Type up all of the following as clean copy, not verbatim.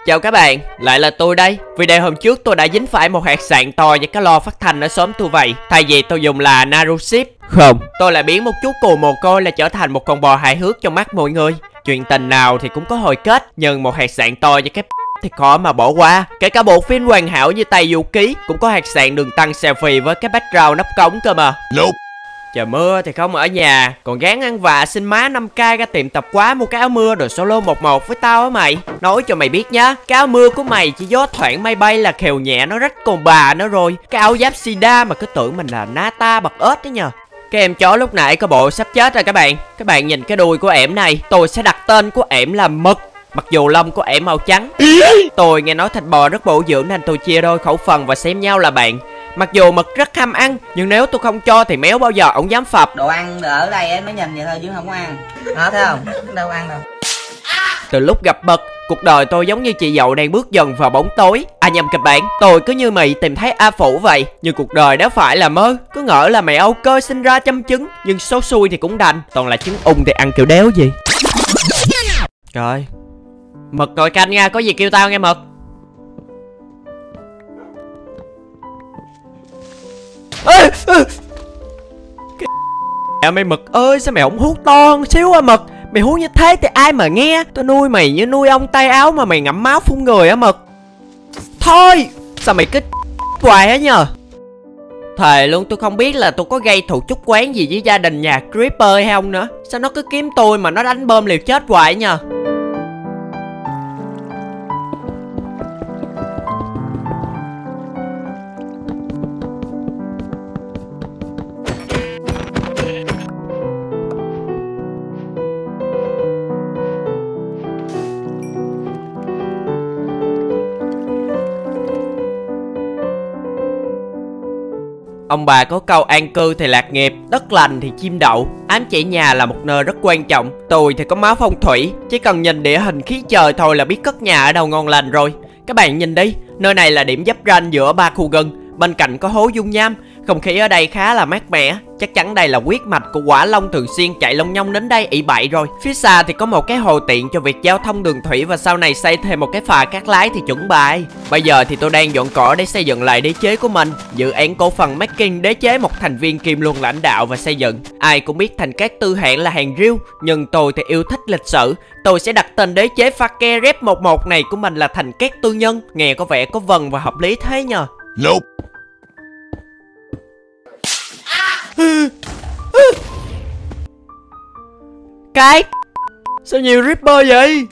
Chào các bạn, lại là tôi đây. Video hôm trước tôi đã dính phải một hạt sạn to và cái lo phát thanh ở xóm tôi vậy. Thay vì tôi dùng là Naruship, không, tôi lại biến một chú cừu mồ côi là trở thành một con bò hài hước trong mắt mọi người. Chuyện tình nào thì cũng có hồi kết, nhưng một hạt sạn to và cái thì khó mà bỏ qua. Kể cả bộ phim hoàn hảo như Tây Du Ký cũng có hạt sạn đường tăng selfie với cái background nắp cống cơ mà. Nope. Trời mưa thì không ở nhà, còn gán ăn vạ xin má 5k ra tiệm tạp hóa mua cái áo mưa rồi solo 1-1 với tao á mày. Nói cho mày biết nhá, cái áo mưa của mày chỉ gió thoảng mây bay là khều nhẹ nó rách còn bà nữa rồi. Cái áo giáp sida mà cứ tưởng mình là Nata bật ớt đấy nhờ. Cái em chó lúc nãy có bộ sắp chết rồi các bạn. Các bạn nhìn cái đuôi của ẻm này, tôi sẽ đặt tên của ẻm là Mực. Mặc dù lông của ẻm màu trắng. Tôi nghe nói thịt bò rất bổ dưỡng nên tôi chia đôi khẩu phần và xem nhau là bạn. Mặc dù Mực rất ham ăn, nhưng nếu tôi không cho thì méo bao giờ ổng dám phập. Đồ ăn ở đây em mới nhìn vậy thôi chứ không có ăn. Đó thấy không? Đâu ăn đâu. Từ lúc gặp Mực, cuộc đời tôi giống như chị dậu đang bước dần vào bóng tối. À nhầm các bạn, tôi cứ như mày tìm thấy A Phủ vậy. Nhưng cuộc đời đó phải là mơ. Cứ ngỡ là mày Âu Cơ sinh ra chăm trứng, nhưng số xui thì cũng đành. Toàn là trứng ung thì ăn kiểu đéo gì. Trời, Mực ngồi canh nha, có gì kêu tao nghe Mực. Mày Mực ơi, sao mày không hú to xíu à Mực? Mày hú như thế thì ai mà nghe? Tao nuôi mày như nuôi ông tay áo mà mày ngậm máu phun người á Mực. Thôi, sao mày cứ hoài á nhờ? Thề luôn, tôi không biết là tôi có gây thù chuốc quán gì với gia đình nhà Creeper hay không nữa. Sao nó cứ kiếm tôi mà nó đánh bơm liều chết hoài nhờ? Ông bà có câu an cư thì lạc nghiệp, đất lành thì chim đậu. Ám chỉ nhà là một nơi rất quan trọng. Tôi thì có máu phong thủy, chỉ cần nhìn địa hình khí trời thôi là biết cất nhà ở đâu ngon lành rồi. Các bạn nhìn đi, nơi này là điểm giáp ranh giữa 3 khu rừng, bên cạnh có hố dung nham. Không khí ở đây khá là mát mẻ. Chắc chắn đây là huyết mạch của Quả Long thường xuyên chạy lông nhông đến đây ỷ bậy rồi. Phía xa thì có một cái hồ tiện cho việc giao thông đường thủy, và sau này xây thêm một cái phà cát lái thì chuẩn bài. Bây giờ thì tôi đang dọn cỏ để xây dựng lại đế chế của mình. Dự án cổ phần making đế chế một thành viên kiêm luôn lãnh đạo và xây dựng. Ai cũng biết Thành Cát Tư Hãn là hàng riêu, nhưng tôi thì yêu thích lịch sử. Tôi sẽ đặt tên đế chế pha ke rep 11 này của mình là Thành Cát Tư Nhân. Nghe có vẻ có vần và hợp lý thế nhờ. Nope. Cái sao nhiều Ripper vậy?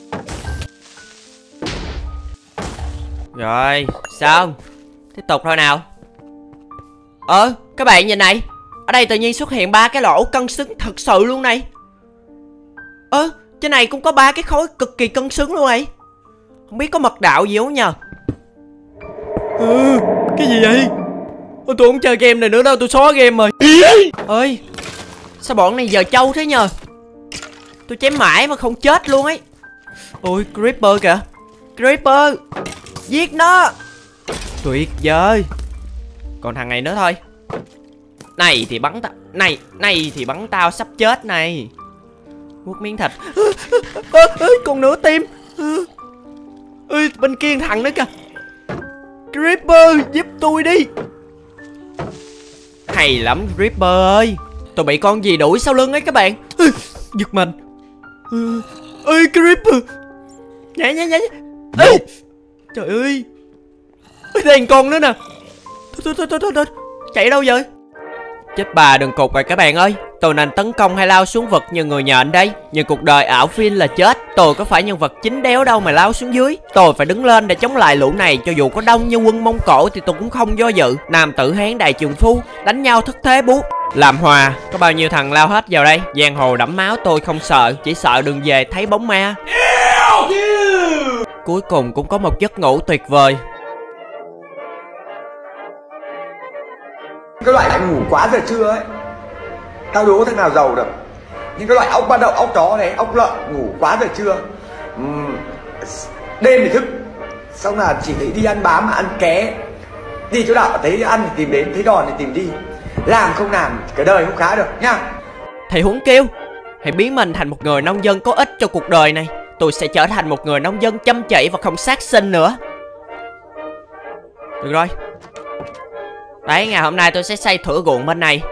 Rồi, xong. Tiếp tục thôi nào. Các bạn nhìn này. Ở đây tự nhiên xuất hiện 3 cái lỗ cân xứng thật sự luôn này. Trên này cũng có 3 cái khối cực kỳ cân xứng luôn này. Không biết có mật đạo gì không nhờ? Cái gì vậy? Tôi không chơi game này nữa đâu, tôi xóa game rồi. Ơi, sao bọn này giờ trâu thế nhờ? Tôi chém mãi mà không chết luôn ấy. Ôi, Creeper kìa. Creeper, giết nó. Tuyệt vời. Còn thằng này nữa thôi. Này thì bắn tao. Này thì bắn tao sắp chết này. Nuốt miếng thịt. Còn nửa tim. Bên kia thằng nữa kìa. Creeper, giúp tôi đi. Hay lắm Creeper ơi. Tôi bị con gì đuổi sau lưng ấy các bạn. Giật mình. Creeper. Nhảy. Trời ơi. Đây con nữa nè. Thôi. Chạy đâu vậy? Chết bà đừng cục rồi các bạn ơi. Tôi nên tấn công hay lao xuống vực như người nhện đây. Nhưng cuộc đời ảo phim là chết. Tôi có phải nhân vật chính đéo đâu mà lao xuống dưới. Tôi phải đứng lên để chống lại lũ này. Cho dù có đông như quân Mông Cổ thì tôi cũng không do dự. Nam tử Hán đại trường phu, đánh nhau thất thế buốt. Làm hòa, có bao nhiêu thằng lao hết vào đây. Giang hồ đẫm máu tôi không sợ, chỉ sợ đường về thấy bóng ma. Cuối cùng cũng có một giấc ngủ tuyệt vời. Cái loại anh ngủ quá giờ trưa ấy, tao đố thằng nào giàu được. Nhưng cái loại ốc ban đậu, ốc chó này, ốc lợn ngủ quá giờ trưa, đêm thì thức, xong là chỉ thấy đi ăn bám, ăn ké. Đi chỗ nào thấy ăn thì tìm đến, thấy đòn thì tìm đi. Làm không làm cái đời không khá được nhá. Thầy Huấn kêu hãy biến mình thành một người nông dân có ích cho cuộc đời này. tôi sẽ trở thành một người nông dân chăm chỉ và không sát sinh nữa. Được rồi. Đấy, ngày hôm nay tôi sẽ xây thửa ruộng bên này.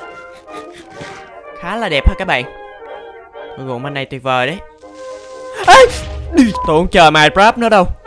Khá là đẹp ha các bạn. Thửa ruộng bên này tuyệt vời đấy. Ê, tôi không chờ Minecraft nữa đâu.